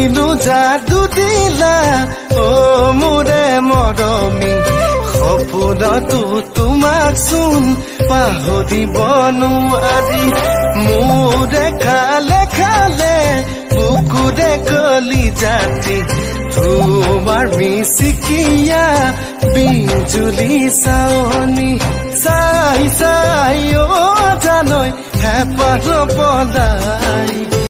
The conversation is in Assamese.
কিনো যাদু দিলা ও মোৰে মৰমী সপোনতো তোমাক চোন পাহৰিব নোৱাৰি মোৰে খালে খালে বুকুৰে গলি যাতি তোমাৰ মিচিকিয়া বিজুলি চাৱনি চাই চাই অ জানৈ হেঁপাহ পলাই